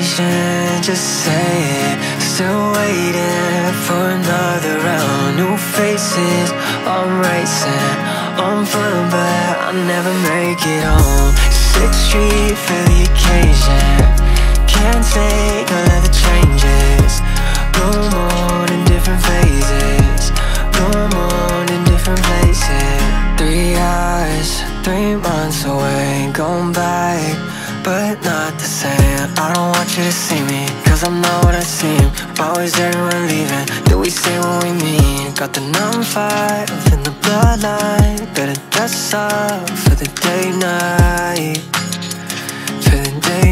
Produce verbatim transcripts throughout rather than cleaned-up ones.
Impatient, just say it. Still waiting for another round. New faces, I'm racing. I'm fun, but I never make it home. Sixth Street for the occasion. Can't take all of the changes. Blue moon in different phases. Blue moon in different places. Three hours, three months away. Going back, but not the same. I don't want you to see me, cause I'm not what I seem. Why is everyone leaving? Do we say what we mean? Got the number five in the bloodline. Better dress up for the day night. For the day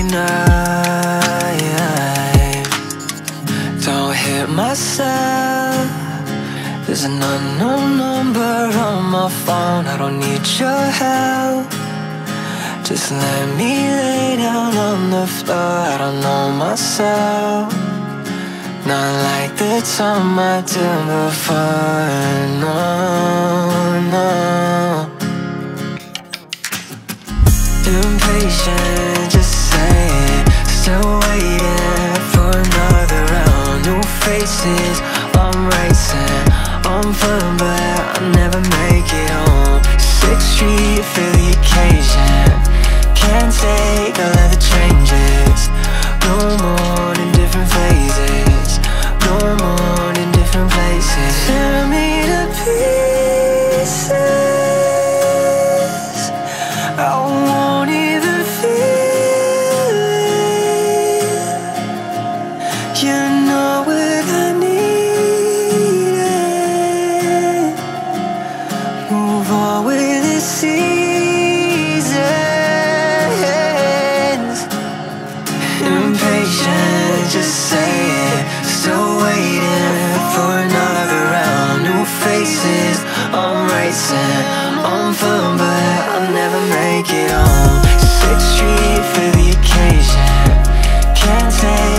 night. Don't hit myself. There's an unknown number on my phone. I don't need your help. Just let me lay down on the floor. I don't know myself. Not like the time I did before. No, no. Impatient, just say it. Still waiting for another round. New faces, I'm racing. I'm fun, but I never make it home. Sixth Street for the occasion. Can't take all of the changes. Blue moon in different phases. Blue moon in different places. Tear me to pieces. I won't even feel it. You know what I need it. Move on with the seasons. Impatient, just say it. Still waiting for another round. New faces, I'm racing. I'm fun, but I'll never make it home. Sixth Street for the occasion. Can't take